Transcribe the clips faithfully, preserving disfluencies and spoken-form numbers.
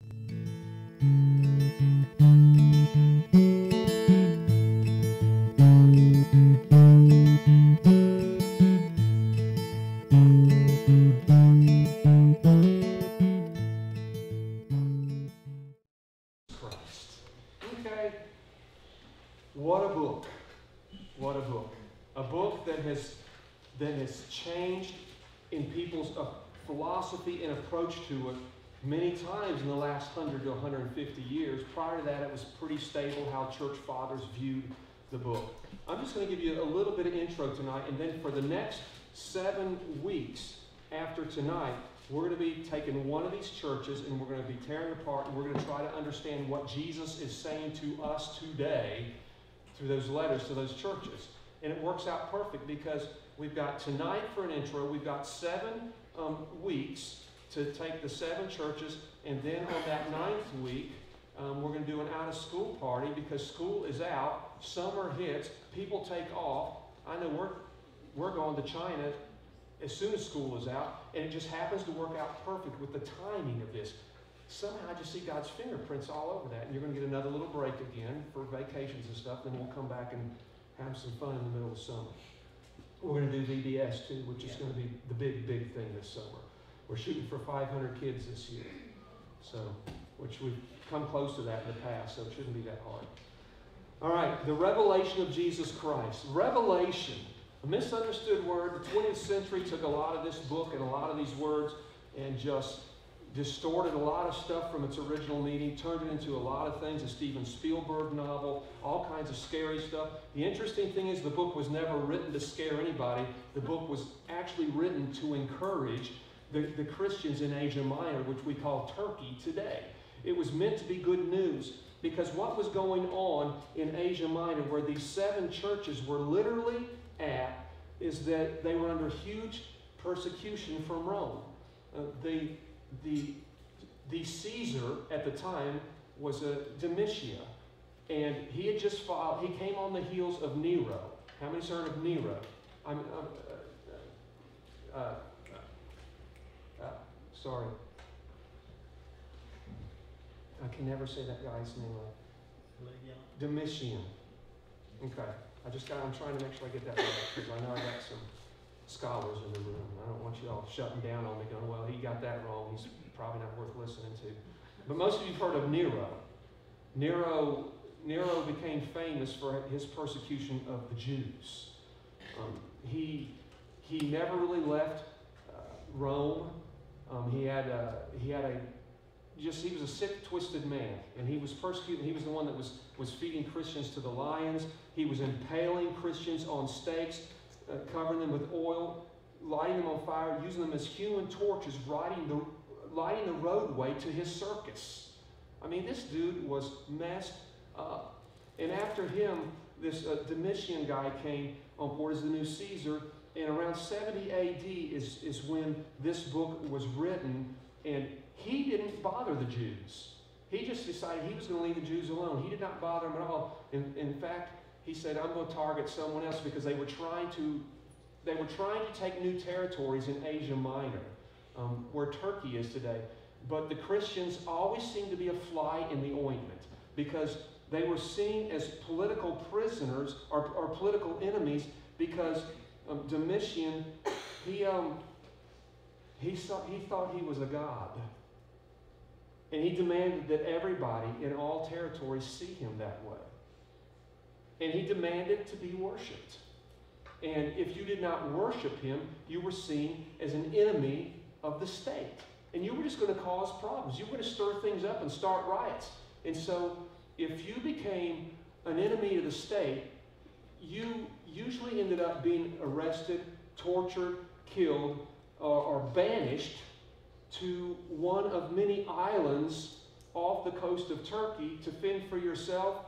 Okay, what a book. What a book. A book that has, that has changed in people's uh, philosophy and approach to it many times in the last one hundred to one hundred fifty years. Prior to that, it was pretty stable how church fathers viewed the book. I'm just going to give you a little bit of intro tonight, and then for the next seven weeks after tonight, we're going to be taking one of these churches and we're going to be tearing apart, and we're going to try to understand what Jesus is saying to us today through those letters to those churches. And it works out perfect because we've got tonight for an intro, we've got seven um, weeks to take the seven churches, and then on that ninth week, um, we're going to do an out-of-school party because school is out, summer hits, people take off. I know we're, we're going to China as soon as school is out, and it just happens to work out perfect with the timing of this. Somehow I just see God's fingerprints all over that, and you're going to get another little break again for vacations and stuff, then we'll come back and have some fun in the middle of summer. We're going to do V B S too, which is going to be the big, big thing this summer. We're shooting for five hundred kids this year, so which we've come close to that in the past, so it shouldn't be that hard. All right, the revelation of Jesus Christ. Revelation, a misunderstood word. The twentieth century took a lot of this book and a lot of these words and just distorted a lot of stuff from its original meaning, turned it into a lot of things, a Steven Spielberg novel, all kinds of scary stuff. The interesting thing is the book was never written to scare anybody. The book was actually written to encourage the, the Christians in Asia Minor, which we call Turkey today. It was meant to be good news because what was going on in Asia Minor, where these seven churches were literally at, is that they were under huge persecution from Rome. Uh, the The, the Caesar at the time was a Domitian, and he had just filed, he came on the heels of Nero. How many's heard of Nero? I'm, I'm uh, uh, uh, uh, sorry. I can never say that guy's name right. Domitian. Okay. I just got, I'm trying to make sure I get that right, because I know I got some scholars in the room. I don't want you all shutting down on me going, well, he got that wrong. He's probably not worth listening to. But most of you have heard of Nero. Nero, Nero became famous for his persecution of the Jews. Um, he, he never really left uh, Rome. Um, he had a, he had a, just, he was a sick, twisted man. And he was persecuting, he was the one that was, was feeding Christians to the lions. He was impaling Christians on stakes, Uh, covering them with oil, lighting them on fire, using them as human torches, lighting the, lighting the roadway to his circus. I mean, this dude was messed up. And after him, this uh, Domitian guy came on board as the new Caesar, and around seventy A D is, is when this book was written, and he didn't bother the Jews. He just decided he was going to leave the Jews alone. He did not bother them at all. In, in fact, he said, I'm going to target someone else, because they were trying to, they were trying to take new territories in Asia Minor, um, where Turkey is today. But the Christians always seemed to be a fly in the ointment, because they were seen as political prisoners or, or political enemies, because um, Domitian, he, um, he, saw, he thought he was a god. And he demanded that everybody in all territories see him that way. And he demanded to be worshipped. And if you did not worship him, you were seen as an enemy of the state. And you were just going to cause problems. You were going to stir things up and start riots. And so if you became an enemy of the state, you usually ended up being arrested, tortured, killed, or, or banished to one of many islands off the coast of Turkey to fend for yourself.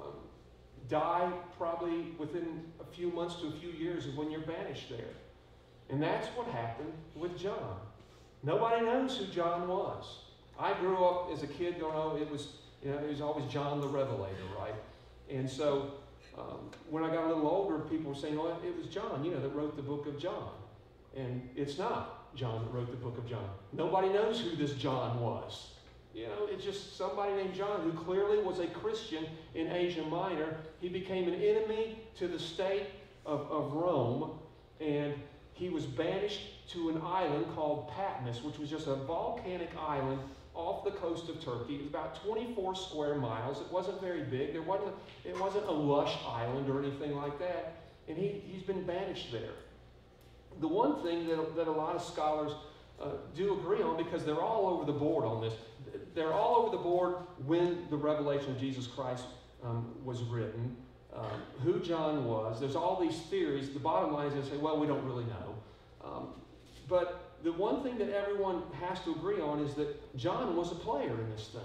Die probably within a few months to a few years of when you're banished there. And that's what happened with John. Nobody knows who John was. I grew up as a kid going, oh, it was, you know, it was always John the Revelator, right? And so um, when I got a little older, people were saying, oh, it was John, you know, that wrote the book of John. And it's not John that wrote the book of John. Nobody knows who this John was. You know, it's just somebody named John who clearly was a Christian in Asia Minor. He became an enemy to the state of, of Rome, and he was banished to an island called Patmos, which was just a volcanic island off the coast of Turkey. It was about twenty-four square miles. It wasn't very big. There wasn't, it wasn't a lush island or anything like that. And he, he's been banished there. The one thing that, that a lot of scholars uh, do agree on, because they're all over the board on this, they're all over the board when the revelation of Jesus Christ um, was written, um, who John was. There's all these theories. The bottom line is they say, well, we don't really know. Um, but the one thing that everyone has to agree on is that John was a player in this thing.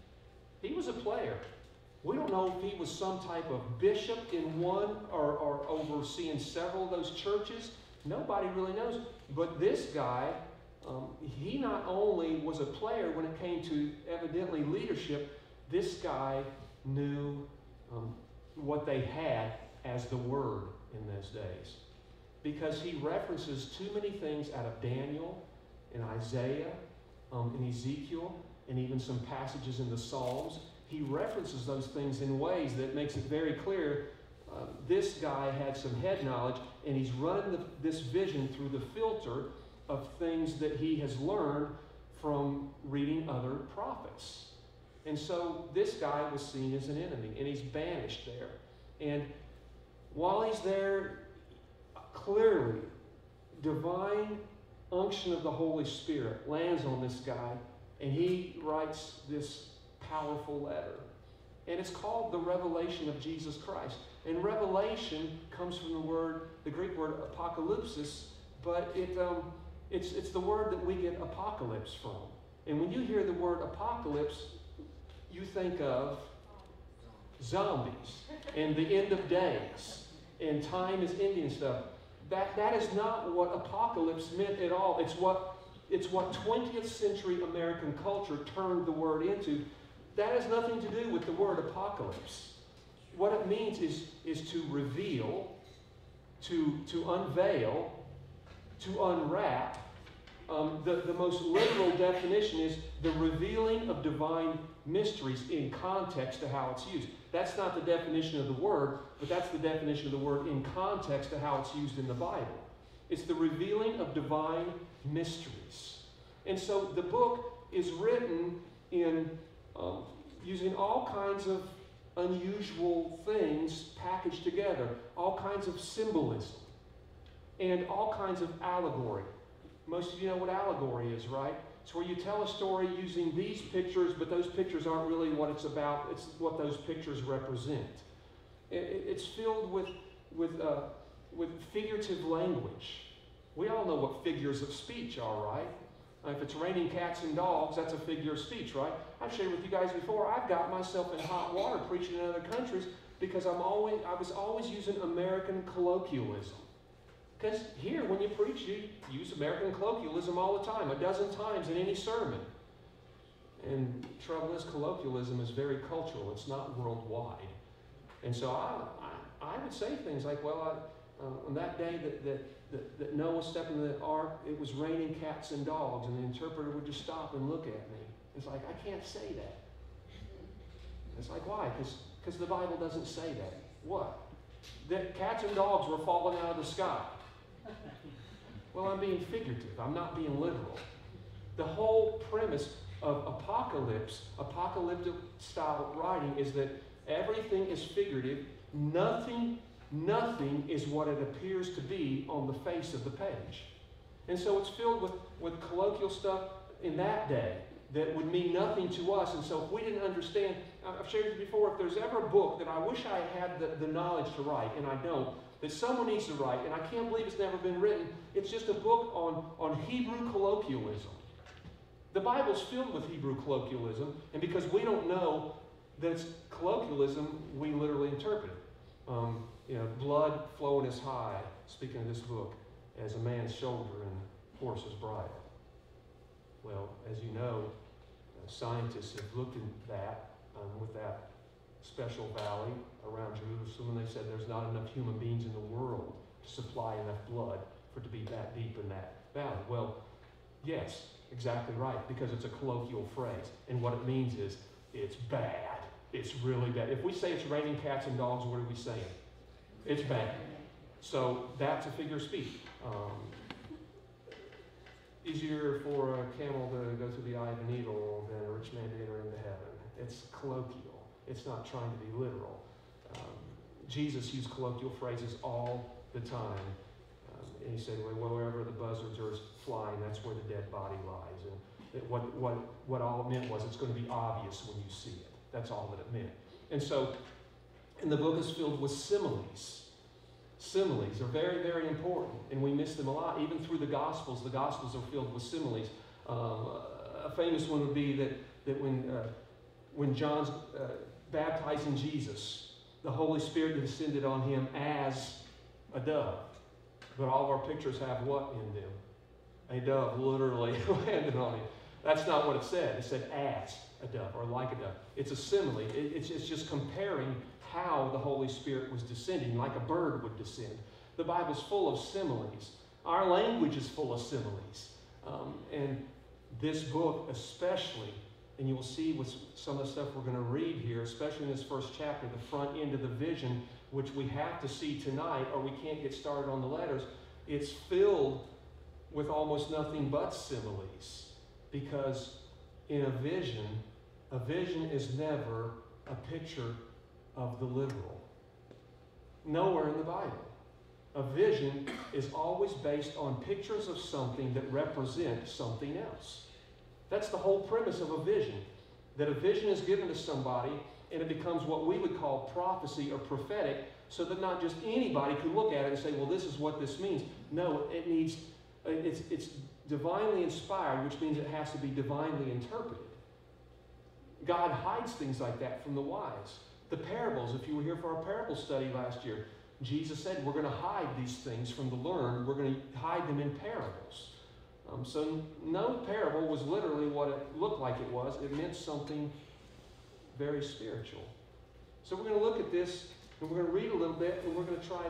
He was a player. We don't know if he was some type of bishop in one or, or overseeing several of those churches. Nobody really knows. But this guy, um, he not only was a player when it came to evidently leadership, this guy knew um, what they had as the Word in those days. Because he references too many things out of Daniel and Isaiah um, and Ezekiel and even some passages in the Psalms. He references those things in ways that makes it very clear uh, this guy had some head knowledge, and he's running the, this vision through the filter of things that he has learned from reading other prophets. And so this guy was seen as an enemy, and he's banished there. And while he's there, clearly, divine unction of the Holy Spirit lands on this guy, and he writes this powerful letter. And it's called the Revelation of Jesus Christ. And revelation comes from the word, the Greek word apocalypsis, but it, um, it's, it's the word that we get apocalypse from. And when you hear the word apocalypse, you think of zombies and the end of days and time is ending and stuff. That, that is not what apocalypse meant at all. It's what, it's what twentieth century American culture turned the word into. That has nothing to do with the word apocalypse. What it means is, is to reveal, to, to unveil, to unwrap. Um, the, the most literal definition is the revealing of divine mysteries in context to how it's used. That's not the definition of the word, but that's the definition of the word in context to how it's used in the Bible. It's the revealing of divine mysteries. And so the book is written in um, using all kinds of unusual things packaged together, all kinds of symbolism, and all kinds of allegory. Most of you know what allegory is, right? It's where you tell a story using these pictures, but those pictures aren't really what it's about. It's what those pictures represent. It's filled with, with, uh, with figurative language. We all know what figures of speech are, right? If it's raining cats and dogs, that's a figure of speech, right? I've shared with you guys before, I've got myself in hot water preaching in other countries because I'm always, I was always using American colloquialism. Because here, when you preach, you use American colloquialism all the time, a dozen times in any sermon. And the trouble is, colloquialism is very cultural. It's not worldwide. And so I, I, I would say things like, well, I, uh, on that day that, that, that, that Noah stepped into the ark, it was raining cats and dogs, and the interpreter would just stop and look at me. It's like, I can't say that. It's like, why? Because the Bible doesn't say that. What? That cats and dogs were falling out of the sky. Well, I'm being figurative. I'm not being literal. The whole premise of apocalypse, apocalyptic style writing, is that everything is figurative. Nothing, nothing is what it appears to be on the face of the page. And so it's filled with, with colloquial stuff in that day that would mean nothing to us. And so if we didn't understand, I've shared this before, if there's ever a book that I wish I had the, the knowledge to write, and I don't, that someone needs to write, and I can't believe it's never been written, it's just a book on, on Hebrew colloquialism. The Bible's filled with Hebrew colloquialism, and because we don't know that it's colloquialism, we literally interpret it. Um, you know, blood flowing as high, speaking of this book, as a man's shoulder and horse's bridle. Well, as you know, uh, scientists have looked at that um, with that special valley around Jerusalem, and they said there's not enough human beings in the world to supply enough blood for it to be that deep in that valley. Well, yes, Exactly right, because it's a colloquial phrase. And what it means is, it's bad. It's really bad. If we say it's raining cats and dogs, what are we saying? It's bad. So that's a figure of speech. Um, easier for a camel to go through the eye of a needle than a rich man to enter into heaven. It's colloquial. It's not trying to be literal. Um, Jesus used colloquial phrases all the time. Um, and he said, well, wherever the buzzards are flying, that's where the dead body lies. And it, what, what, what all it meant was it's going to be obvious when you see it. That's all that it meant. And so, and the book is filled with similes. Similes are very, very important, and we miss them a lot. Even through the Gospels, the Gospels are filled with similes. Um, a famous one would be that, that when, uh, when John's uh, baptizing Jesus, the Holy Spirit descended on him as a dove. But all of our pictures have what in them? A dove literally landed on him. That's not what it said. It said as a dove, or like a dove. It's a simile. It, it's, it's just comparing how the Holy Spirit was descending, like a bird would descend. The Bible's full of similes. Our language is full of similes. Um, and this book especially, and you will see with some of the stuff we're going to read here, especially in this first chapter, the front end of the vision, which we have to see tonight or we can't get started on the letters, it's filled with almost nothing but similes. Because in a vision, a vision is never a picture of the literal. Nowhere in the Bible. A vision is always based on pictures of something that represent something else. That's the whole premise of a vision. That a vision is given to somebody and it becomes what we would call prophecy or prophetic, so that not just anybody can look at it and say, well, this is what this means. No, it needs, it's, it's divinely inspired, which means it has to be divinely interpreted. God hides things like that from the wise. The parables, if you were here for our parable study last year, Jesus said we're going to hide these things from the learned. We're going to hide them in parables. Um, so no parable was literally what it looked like it was. It meant something very spiritual. So we're going to look at this, and we're going to read a little bit, and we're going to try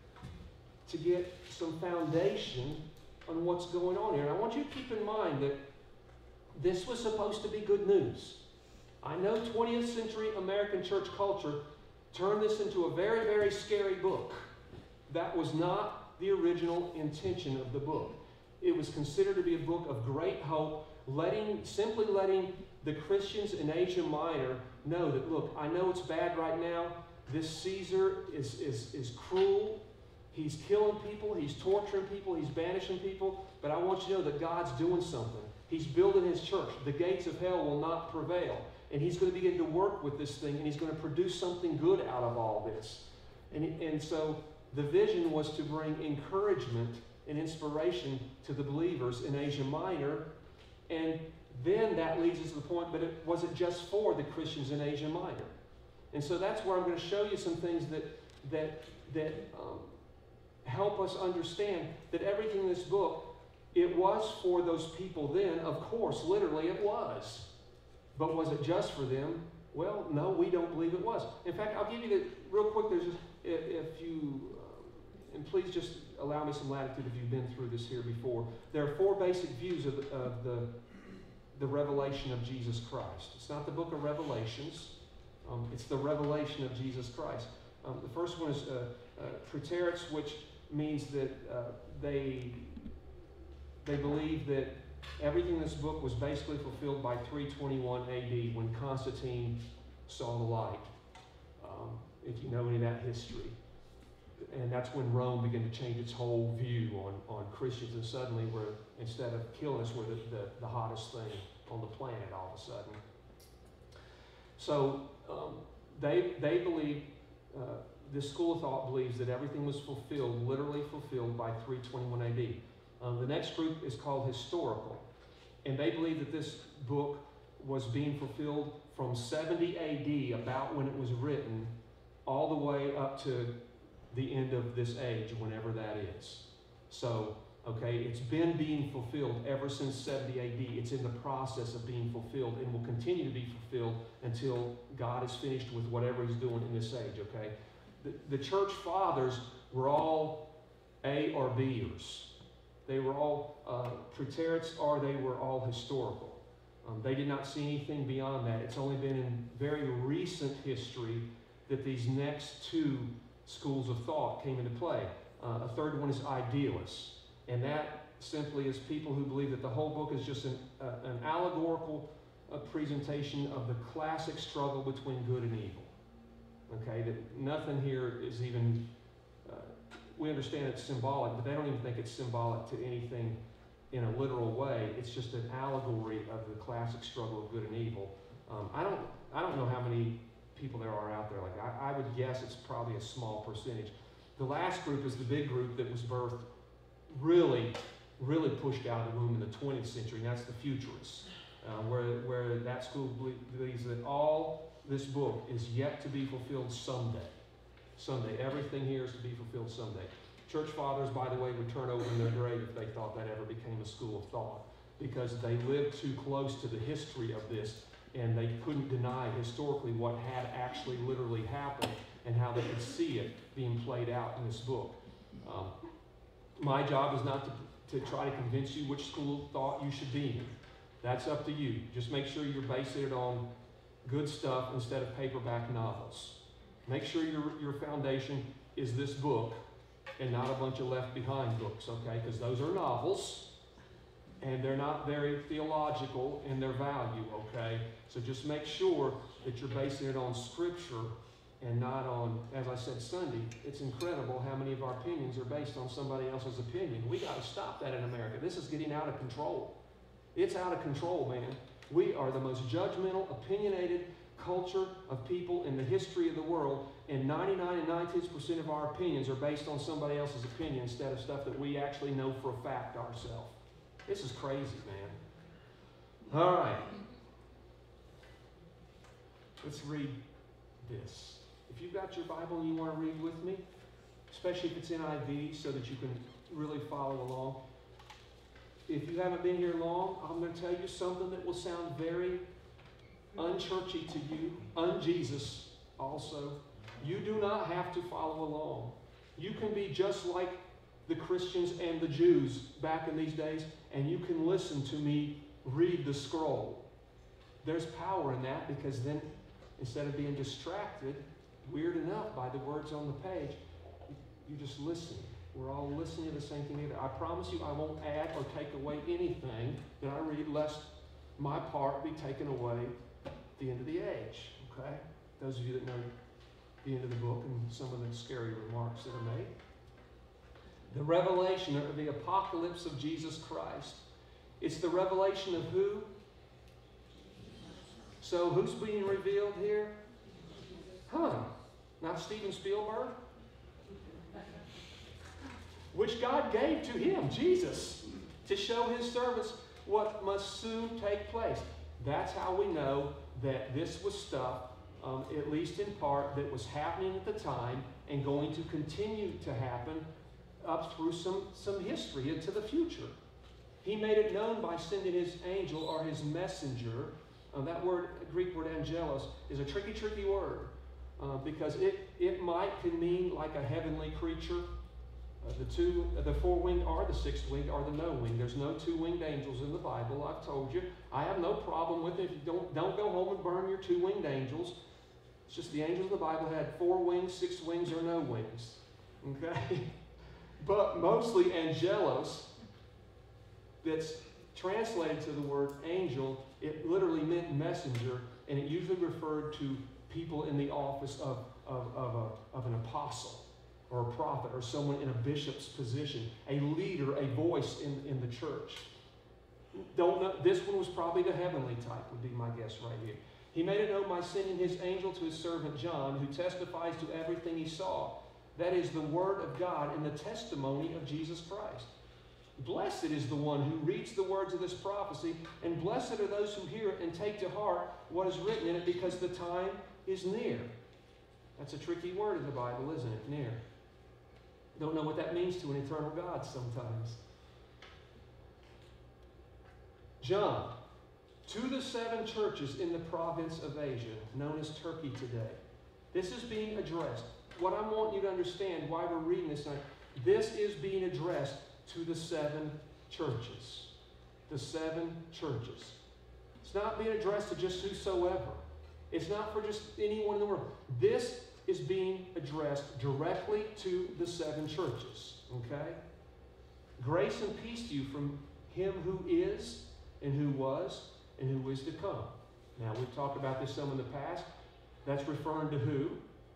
to, to get some foundation on what's going on here. And I want you to keep in mind that this was supposed to be good news. I know twentieth century American church culture turned this into a very, very scary book. That was not the original intention of the book. It was considered to be a book of great hope, letting, simply letting the Christians in Asia Minor know that, look, I know it's bad right now. This Caesar is, is, is cruel. He's killing people. He's torturing people. He's banishing people. But I want you to know that God's doing something. He's building his church. The gates of hell will not prevail. And he's going to begin to work with this thing, and he's going to produce something good out of all this. And, and so the vision was to bring encouragement and inspiration to the believers in Asia Minor. And then that leads us to the point, but it wasn't just for the Christians in Asia Minor. And so that's where I'm going to show you some things that, that, that um, help us understand that everything in this book, it was for those people then. Of course, literally it was. But was it just for them? Well, no, we don't believe it was. In fact, I'll give you the, real quick, there's, if, if you, uh, and please just allow me some latitude if you've been through this here before. There are four basic views of, the, of the, the revelation of Jesus Christ. It's not the book of Revelations. Um, it's the revelation of Jesus Christ. Um, the first one is uh, uh, preterists, which means that uh, they, they believe that everything in this book was basically fulfilled by three twenty-one A D when Constantine saw the light. Um, if you know any of that history. And that's when Rome began to change its whole view on, on Christians, and suddenly we're, instead of killing us, we're the, the, the hottest thing on the planet all of a sudden. So um, they, they believe, uh, this school of thought believes that everything was fulfilled, literally fulfilled by three twenty-one A D. Um, the next group is called historical. And they believe that this book was being fulfilled from seventy A D, about when it was written, all the way up to the end of this age, whenever that is. So, okay, it's been being fulfilled ever since seventy A D. It's in the process of being fulfilled and will continue to be fulfilled until God is finished with whatever he's doing in this age, okay? The, the church fathers were all A or B'ers. They were all uh, preterists, or they were all historical. Um, they did not see anything beyond that. It's only been in very recent history that these next two schools of thought came into play. Uh, a third one is idealists, and that simply is people who believe that the whole book is just an, uh, an allegorical uh, presentation of the classic struggle between good and evil. Okay, that nothing here is even, uh, we understand it's symbolic, but they don't even think it's symbolic to anything in a literal way. It's just an allegory of the classic struggle of good and evil. Um, I don't, I don't know how many people there are out there. Like I, I would guess it's probably a small percentage. The last group is the big group that was birthed, really, really pushed out of the womb in the twentieth century, and that's the futurists, uh, where, where that school believes that all this book is yet to be fulfilled someday. Someday. Everything here is to be fulfilled someday. Church fathers, by the way, would turn over in their grave if they thought that ever became a school of thought, because they lived too close to the history of this, and they couldn't deny historically what had actually literally happened and how they could see it being played out in this book. Um, my job is not to, to try to convince you which school of thought you should be in. That's up to you. Just make sure you're basing it on good stuff instead of paperback novels. Make sure your, your foundation is this book and not a bunch of Left Behind books, okay? Because those are novels, and they're not very theological in their value, okay? So just make sure that you're basing it on Scripture and not on, as I said Sunday, it's incredible how many of our opinions are based on somebody else's opinion. We got to stop that in America. This is getting out of control. It's out of control, man. We are the most judgmental, opinionated culture of people in the history of the world, and ninety-nine and ninety-six percent of our opinions are based on somebody else's opinion instead of stuff that we actually know for a fact ourselves. This is crazy, man. All right. Let's read this. If you've got your Bible and you want to read with me, especially if it's N I V so that you can really follow along. If you haven't been here long, I'm going to tell you something that will sound very unchurchy to you, un-Jesus also. You do not have to follow along. You can be just like the Christians and the Jews back in these days, and you can listen to me read the scroll. There's power in that, because then instead of being distracted, weird enough by the words on the page, you just listen. We're all listening to the same thing together. I promise you I won't add or take away anything that I read, lest my part be taken away at the end of the age. Okay? Those of you that know the end of the book and some of the scary remarks that are made. The revelation or the apocalypse of Jesus Christ. It's the revelation of who? So who's being revealed here? Huh. Not Steven Spielberg? Which God gave to him, Jesus, to show his servants what must soon take place. That's how we know that this was stuff, um, at least in part, that was happening at the time and going to continue to happen up through some, some history into the future. He made it known by sending his angel or his messenger. Um, that word, Greek word angelos, is a tricky, tricky word uh, because it, it might can mean like a heavenly creature. Uh, the two, uh, the four-winged or the six-winged or the no-winged. There's no two-winged angels in the Bible. I've told you. I have no problem with it. If you don't, don't go home and burn your two-winged angels. It's just the angels of the Bible had four wings, six wings, or no wings. Okay? But mostly angelos, that's translated to the word angel, it literally meant messenger, and it usually referred to people in the office of, of, of, a, of an apostle, or a prophet, or someone in a bishop's position, a leader, a voice in, in the church. Don't know, this one was probably the heavenly type, would be my guess right here. He made it known by sending his angel to his servant John, who testifies to everything he saw. That is the word of God and the testimony of Jesus Christ. Blessed is the one who reads the words of this prophecy, and blessed are those who hear it and take to heart what is written in it, because the time is near. That's a tricky word in the Bible, isn't it? Near. Don't know what that means to an eternal God sometimes. John, to the seven churches in the province of Asia, known as Turkey today. This is being addressed. What I want you to understand, why we're reading this tonight, this is being addressed to the seven churches. The seven churches. It's not being addressed to just whosoever. It's not for just anyone in the world. This is being addressed directly to the seven churches. Okay? Grace and peace to you from him who is, and who was, and who is to come. Now, we've talked about this some in the past. That's referring to who?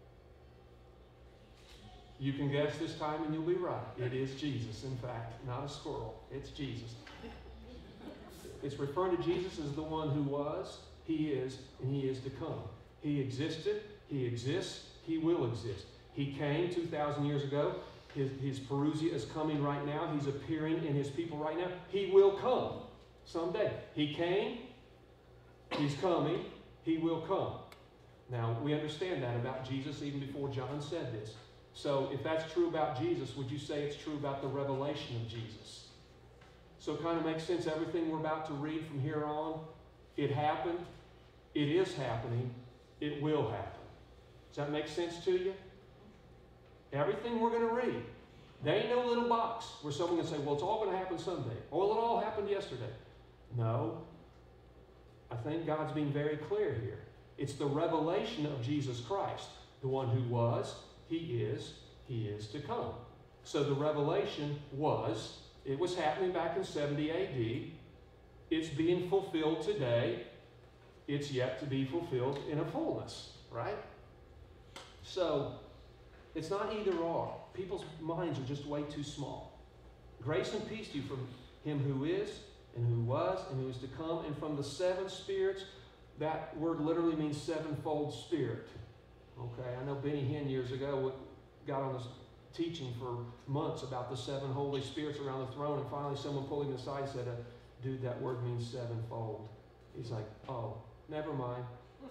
You can guess this time and you'll be right. It is Jesus, in fact, not a squirrel. It's Jesus. It's referring to Jesus as the one who was, he is, and he is to come. He existed, he exists, he will exist. He came two thousand years ago. His, his Parousia is coming right now. He's appearing in his people right now. He will come someday. He came, he's coming, he will come. Now, we understand that about Jesus even before John said this. So, if that's true about Jesus, would you say it's true about the revelation of Jesus? So it kind of makes sense. Everything we're about to read from here on, it happened, it is happening, it will happen. Does that make sense to you? Everything we're going to read. There ain't no little box where someone can say, well, it's all going to happen someday. Or well, it all happened yesterday. No. I think God's being very clear here. It's the revelation of Jesus Christ, the one who was, he is, he is to come. So the revelation was, it was happening back in seventy A D. It's being fulfilled today. It's yet to be fulfilled in a fullness, right? So, it's not either or. People's minds are just way too small. Grace and peace to you from him who is, and who was, and who is to come, and from the seven spirits. That word literally means sevenfold spirit. Okay, I know Benny Hinn years ago got on this teaching for months about the seven Holy Spirits around the throne, and finally someone pulled him aside and said, uh, dude, that word means sevenfold. He's like, oh, never mind.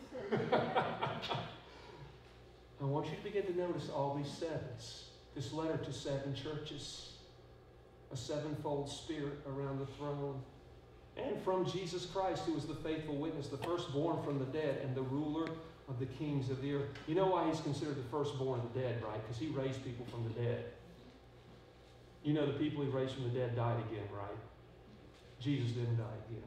I want you to begin to notice all these sevens. This letter to seven churches. A sevenfold spirit around the throne. And from Jesus Christ, who is the faithful witness, the firstborn from the dead, and the ruler of the kings of the earth. You know why he's considered the firstborn of the dead, right? Because he raised people from the dead. You know the people he raised from the dead died again, right? Jesus didn't die again.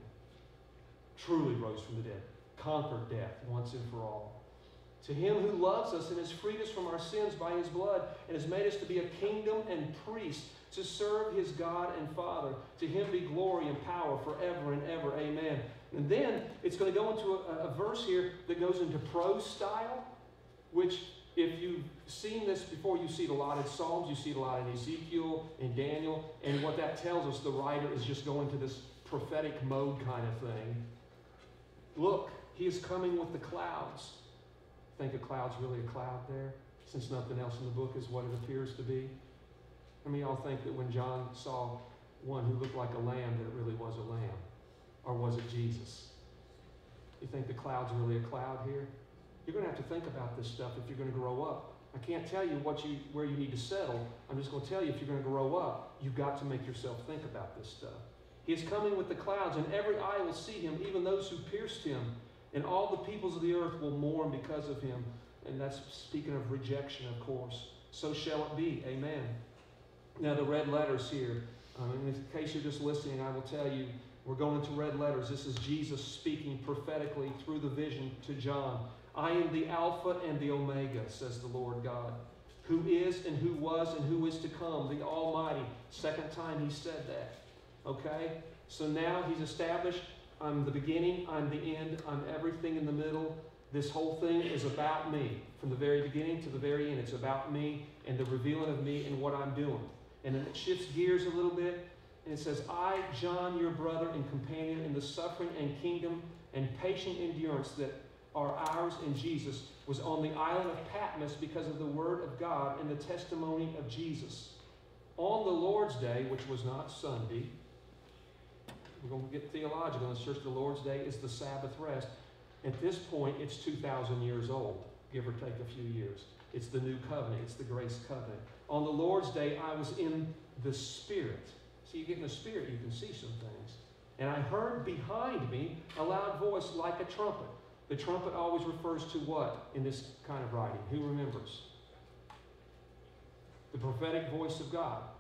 Truly rose from the dead. Conquered death once and for all. To him who loves us and has freed us from our sins by his blood and has made us to be a kingdom and priests to serve his God and Father. To him be glory and power forever and ever. Amen. And then it's going to go into a, a verse here that goes into prose style, which if you've seen this before, you see it a lot in Psalms, you see it a lot in Ezekiel and Daniel, and what that tells us, the writer is just going to this prophetic mode kind of thing. Look, he is coming with the clouds. Think a cloud's really a cloud there, since nothing else in the book is what it appears to be? How many of y'all think that when John saw one who looked like a lamb, that it really was a lamb? Or was it Jesus? You think the cloud's really a cloud here? You're going to have to think about this stuff if you're going to grow up. I can't tell you what you where you need to settle. I'm just going to tell you if you're going to grow up, you've got to make yourself think about this stuff. He is coming with the clouds, and every eye will see him, even those who pierced him. And all the peoples of the earth will mourn because of him. And that's speaking of rejection, of course. So shall it be. Amen. Now the red letters here. Um, in case you're just listening, I will tell you, we're going into red letters. This is Jesus speaking prophetically through the vision to John. I am the Alpha and the Omega, says the Lord God, who is and who was and who is to come, the Almighty. Second time he said that. Okay? So now he's established, I'm the beginning, I'm the end, I'm everything in the middle. This whole thing is about me. From the very beginning to the very end, it's about me and the revealing of me and what I'm doing. And then it shifts gears a little bit, and it says, I, John, your brother and companion in the suffering and kingdom and patient endurance that are ours in Jesus, was on the island of Patmos because of the word of God and the testimony of Jesus. On the Lord's Day, which was not Sunday, we're going to get theological in the church. The Lord's Day is the Sabbath rest. At this point, it's two thousand years old, give or take a few years. It's the new covenant. It's the grace covenant. On the Lord's Day, I was in the Spirit. See, you get in the Spirit, you can see some things. And I heard behind me a loud voice like a trumpet. The trumpet always refers to what in this kind of writing? Who remembers? The prophetic voice of God.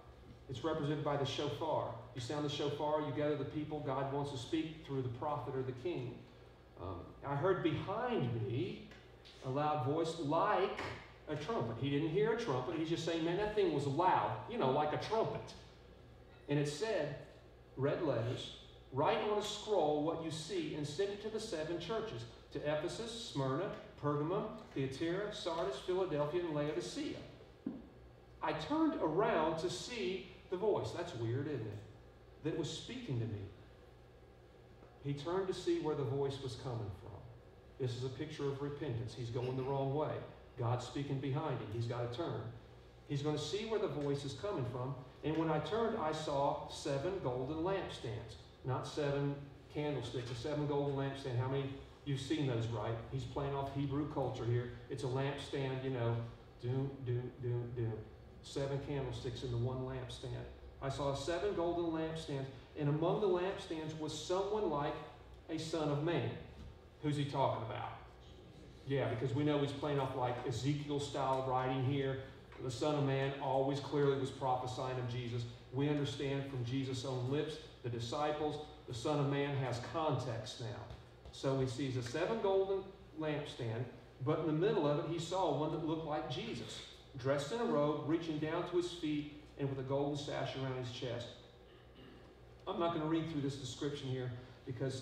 It's represented by the shofar. You sound the shofar, you gather the people. God wants to speak through the prophet or the king. Um, I heard behind me a loud voice like a trumpet. He didn't hear a trumpet. He's just saying, man, that thing was loud, you know, like a trumpet. And it said, red letters, write on a scroll what you see and send it to the seven churches, to Ephesus, Smyrna, Pergamum, Thyatira, Sardis, Philadelphia, and Laodicea. I turned around to see the voice. That's weird, isn't it? That was speaking to me. He turned to see where the voice was coming from. This is a picture of repentance. He's going the wrong way. God's speaking behind him. He's got to turn. He's going to see where the voice is coming from. And when I turned, I saw seven golden lampstands. Not seven candlesticks, a seven golden lampstand. How many, you've seen those, right? He's playing off Hebrew culture here. It's a lampstand, you know, doom, doom, doom, doom. Seven candlesticks in the one lampstand. I saw seven golden lampstands, and among the lampstands was someone like a son of man. Who's he talking about? Yeah, because we know he's playing off like Ezekiel style writing here. The Son of Man always clearly was prophesying of Jesus. We understand from Jesus' own lips, the disciples, the Son of Man has context now. So he sees a seven golden lampstand, but in the middle of it, he saw one that looked like Jesus, dressed in a robe, reaching down to his feet, and with a golden sash around his chest. I'm not going to read through this description here because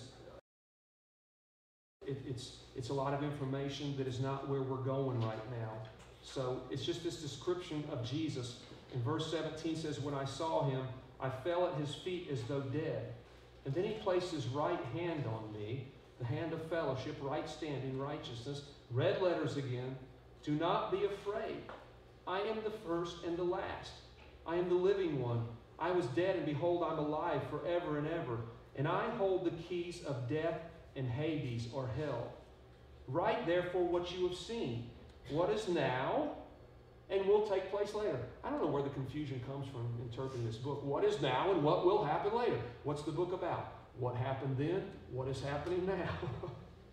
it, it's, it's a lot of information that is not where we're going right now. So it's just this description of Jesus. And verse seventeen says, when I saw him, I fell at his feet as though dead. And then he placed his right hand on me, the hand of fellowship, right standing, righteousness, red letters again. Do not be afraid. I am the first and the last. I am the living one. I was dead, and behold, I'm alive forever and ever. And I hold the keys of death and Hades, or hell. Write therefore what you have seen, what is now, and will take place later. I don't know where the confusion comes from interpreting this book. What is now and what will happen later? What's the book about? What happened then? What is happening now?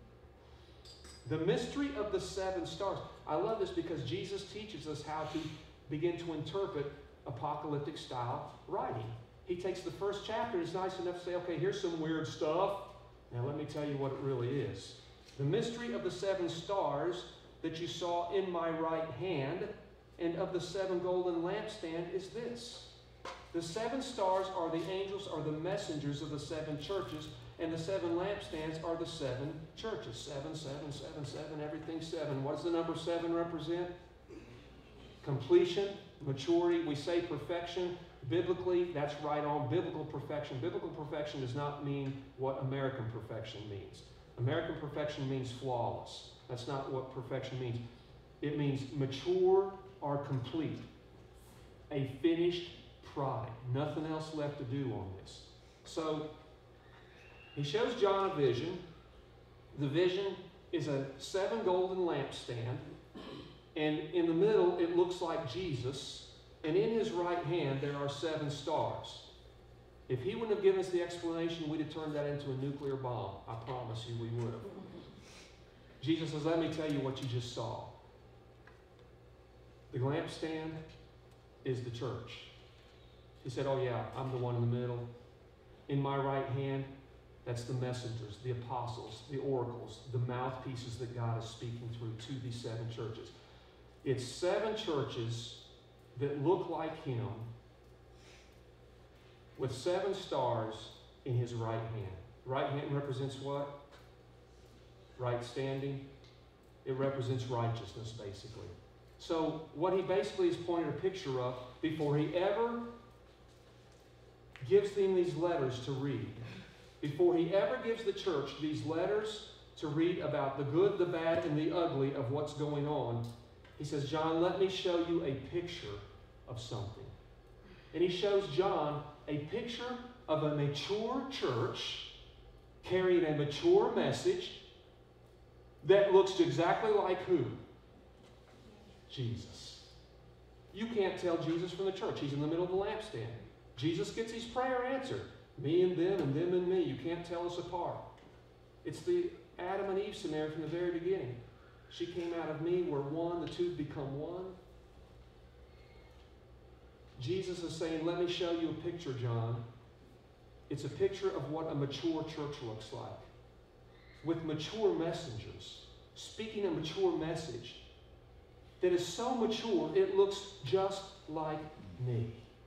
The mystery of the seven stars. I love this because Jesus teaches us how to begin to interpret apocalyptic style writing. He takes the first chapter, it's nice enough to say, okay, here's some weird stuff. Now let me tell you what it really is. The mystery of the seven stars that you saw in my right hand and of the seven golden lampstand is this. The seven stars are the angels, are the messengers of the seven churches, and the seven lampstands are the seven churches. Seven, seven, seven, seven, everything seven. What does the number seven represent? Completion, maturity. We say perfection. Biblically, that's right on. Biblical perfection. Biblical perfection does not mean what American perfection means. American perfection means flawless. That's not what perfection means. It means mature or complete. A finished product. Nothing else left to do on this. So, he shows John a vision. The vision is a seven golden lampstand. And in the middle, it looks like Jesus. And in his right hand, there are seven stars. If he wouldn't have given us the explanation, we'd have turned that into a nuclear bomb. I promise you we would have. Jesus says, let me tell you what you just saw. The lampstand is the church. He said, oh yeah, I'm the one in the middle. In my right hand, that's the messengers, the apostles, the oracles, the mouthpieces that God is speaking through to these seven churches. It's seven churches that look like him with seven stars in his right hand. Right hand represents what? Right standing. It represents righteousness, basically. So what he basically is pointing a picture of before he ever gives them these letters to read, before he ever gives the church these letters to read about the good, the bad, and the ugly of what's going on, he says, John, let me show you a picture of something. And he shows John a picture of a mature church carrying a mature message that looks exactly like who? Jesus. You can't tell Jesus from the church. He's in the middle of the lampstand. Jesus gets his prayer answered. Me and them and them and me. You can't tell us apart. It's the Adam and Eve scenario from the very beginning. She came out of me. We're one. The two become one. Jesus is saying, let me show you a picture, John. It's a picture of what a mature church looks like. With mature messengers, speaking a mature message that is so mature, it looks just like me.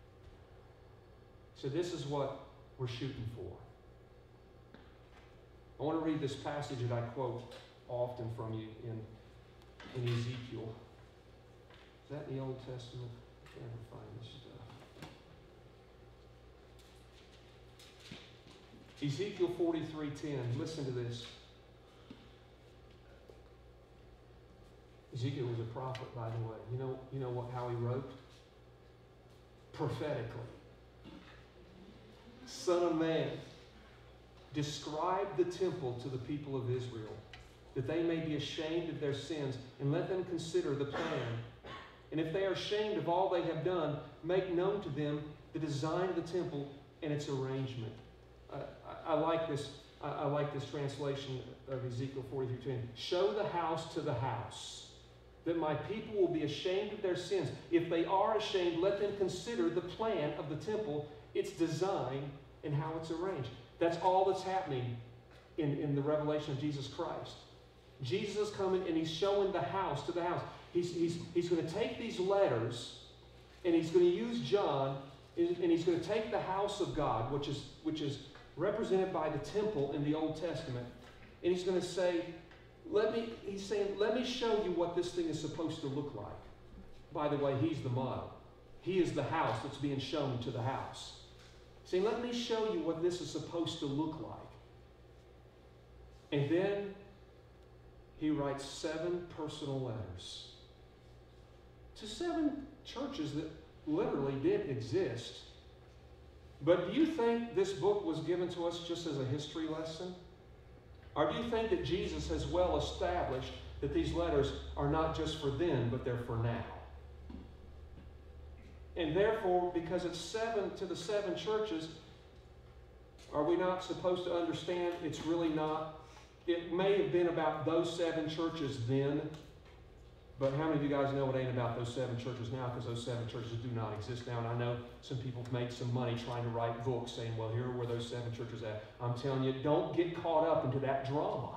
So this is what we're shooting for. I want to read this passage that I quote often from you in, in Ezekiel. Is that in the Old Testament? I can never find this stuff. Ezekiel forty-three ten. Listen to this. Ezekiel was a prophet, by the way. You know, you know what, how he wrote? Prophetically. Son of man, describe the temple to the people of Israel, that they may be ashamed of their sins, and let them consider the plan. And if they are ashamed of all they have done, make known to them the design of the temple and its arrangement. Uh, I, I like this. I, I like this translation of Ezekiel forty-three ten. Show the house to the house, that my people will be ashamed of their sins. If they are ashamed, let them consider the plan of the temple, its design, and how it's arranged. That's all that's happening in, in the revelation of Jesus Christ. Jesus is coming and he's showing the house to the house. He's, he's, he's going to take these letters and he's going to use John and he's going to take the house of God, which is, which is represented by the temple in the Old Testament, and he's going to say, let me, he's saying, let me show you what this thing is supposed to look like. By the way, he's the model. He is the house that's being shown to the house. Saying, let me show you what this is supposed to look like. And then he writes seven personal letters to seven churches that literally did exist. But do you think this book was given to us just as a history lesson? Or do you think that Jesus has well established that these letters are not just for then, but they're for now? And therefore, because it's seven to the seven churches, are we not supposed to understand it's really not? It may have been about those seven churches then, but how many of you guys know it ain't about those seven churches now, because those seven churches do not exist now? And I know some people have made some money trying to write books saying, well, here are where those seven churches are at. I'm telling you, don't get caught up into that drama.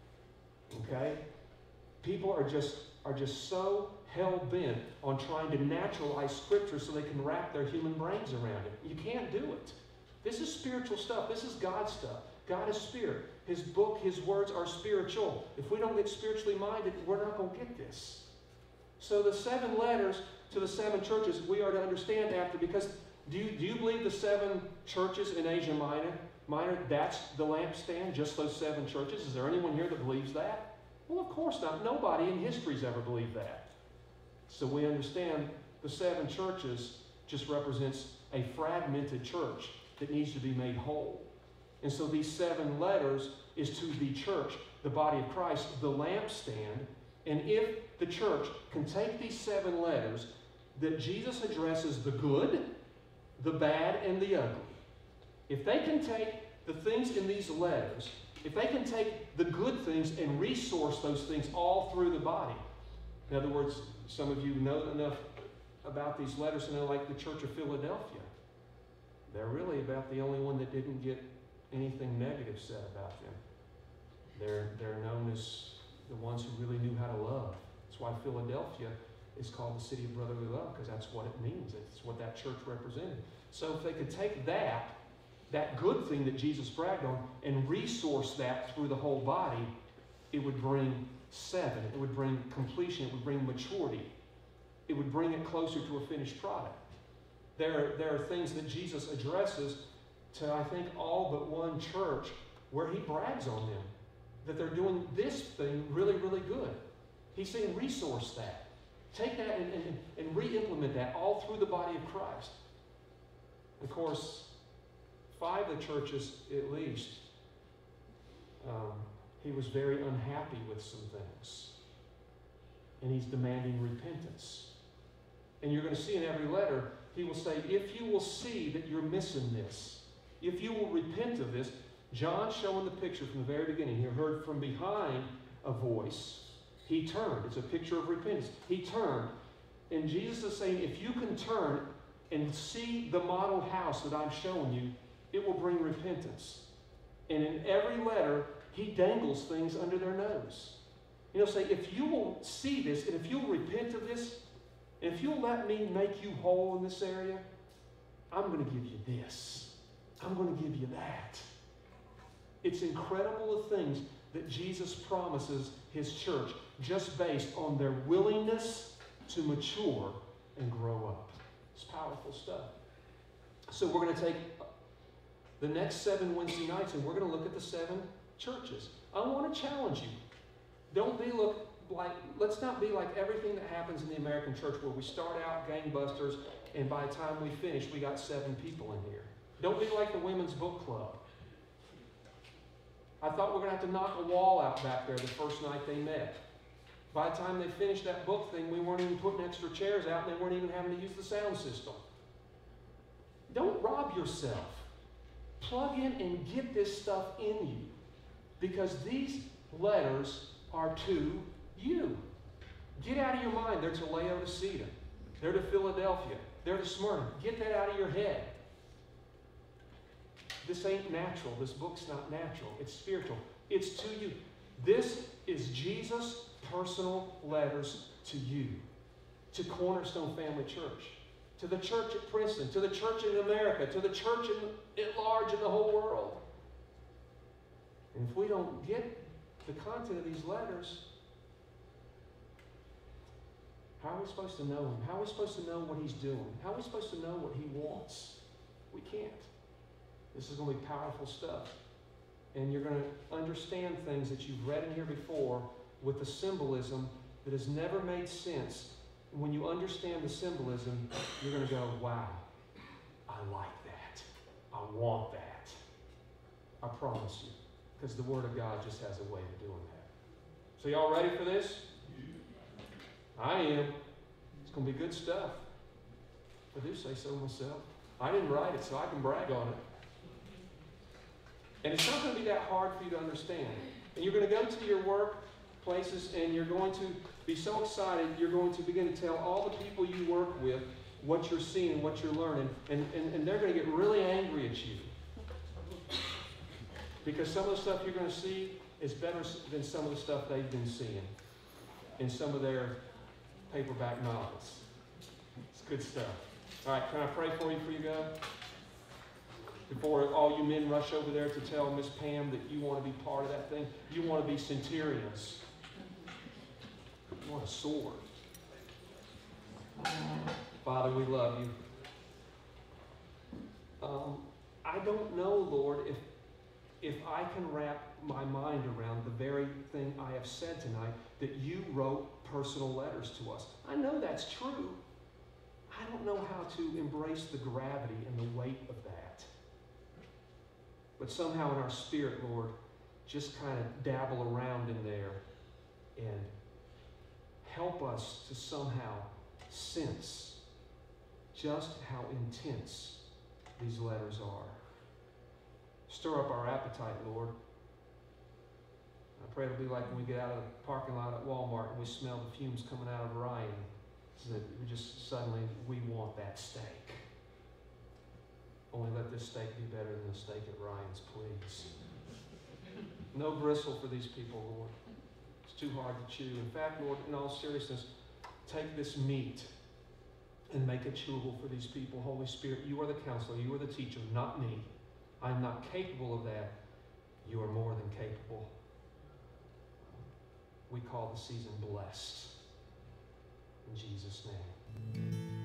Okay? People are just, are just so hell-bent on trying to naturalize Scripture so they can wrap their human brains around it. You can't do it. This is spiritual stuff. This is God's stuff. God is spirit. His book, His words are spiritual. If we don't get spiritually minded, we're not going to get this. So the seven letters to the seven churches we are to understand after, because do you, do you believe the seven churches in Asia Minor, Minor, that's the lampstand, just those seven churches? Is there anyone here that believes that? Well, of course not. Nobody in history's ever believed that. So we understand the seven churches just represents a fragmented church that needs to be made whole. And so these seven letters is to the church, the body of Christ, the lampstand. And if the church can take these seven letters that Jesus addresses the good, the bad, and the ugly, if they can take the things in these letters, if they can take the good things and resource those things all through the body. In other words, some of you know enough about these letters to know, like the Church of Philadelphia. They're really about the only one that didn't get anything negative said about them. They're, they're known as the ones who really knew how to love. That's why Philadelphia is called the city of brotherly love, because that's what it means. It's what that church represented. So if they could take that, that good thing that Jesus bragged on, and resource that through the whole body, it would bring seven. It would bring completion. It would bring maturity. It would bring it closer to a finished product. There, there are things that Jesus addresses to, I think, all but one church where he brags on them, that they're doing this thing really, really good. He's saying resource that. Take that and, and, and re-implement that all through the body of Christ. Of course, five of the churches at least, um, he was very unhappy with some things. And he's demanding repentance. And you're going to see in every letter, he will say, if you will see that you're missing this, if you will repent of this, John's showing the picture from the very beginning. He heard from behind a voice. He turned. It's a picture of repentance. He turned. And Jesus is saying, if you can turn and see the model house that I'm showing you, it will bring repentance. And in every letter, he dangles things under their nose. You know, say, if you will see this, and if you'll repent of this, and if you'll let me make you whole in this area, I'm going to give you this. I'm going to give you that. It's incredible the things that Jesus promises his church just based on their willingness to mature and grow up. It's powerful stuff. So we're going to take the next seven Wednesday nights and we're going to look at the seven churches. I want to challenge you. Don't be look like, let's not be like everything that happens in the American church where we start out gangbusters and by the time we finish, we got seven people in here. Don't be like the women's book club. I thought we were going to have to knock a wall out back there the first night they met. By the time they finished that book thing, we weren't even putting extra chairs out and they weren't even having to use the sound system. Don't rob yourself. Plug in and get this stuff in you. Because these letters are to you. Get out of your mind. They're to Laodicea. They're to Philadelphia. They're to Smyrna. Get that out of your head. This ain't natural. This book's not natural. It's spiritual. It's to you. This is Jesus' personal letters to you, to Cornerstone Family Church, to the church at Princeton, to the church in America, to the church in, at large in the whole world. And if we don't get the content of these letters, how are we supposed to know him? How are we supposed to know what he's doing? How are we supposed to know what he wants? We can't. This is going to be powerful stuff. And you're going to understand things that you've read in here before with the symbolism that has never made sense. And when you understand the symbolism, you're going to go, wow, I like that. I want that. I promise you. Because the Word of God just has a way of doing that. So y'all ready for this? I am. It's going to be good stuff. I do say so myself. I didn't write it, so I can brag on it. And it's not going to be that hard for you to understand. And you're going to go to your workplaces and you're going to be so excited, you're going to begin to tell all the people you work with what you're seeing and what you're learning. And, and, and they're going to get really angry at you. Because some of the stuff you're going to see is better than some of the stuff they've been seeing in some of their paperback novels. It's good stuff. All right, can I pray for you before you go? Before all you men rush over there to tell Miss Pam that you want to be part of that thing. You want to be centurions. You want a sword. Father, we love you. Um, I don't know, Lord, if, if I can wrap my mind around the very thing I have said tonight, that you wrote personal letters to us. I know that's true. I don't know how to embrace the gravity and the weight of that. But somehow in our spirit, Lord, just kind of dabble around in there and help us to somehow sense just how intense these letters are. Stir up our appetite, Lord. I pray it'll be like when we get out of the parking lot at Walmart and we smell the fumes coming out of Orion, so that we just suddenly, we want that steak. Only let this steak be better than the steak at Ryan's, please. No bristle for these people, Lord. It's too hard to chew. In fact, Lord, in all seriousness, take this meat and make it chewable for these people. Holy Spirit, you are the counselor. You are the teacher, not me. I'm not capable of that. You are more than capable. We call the season blessed. In Jesus' name.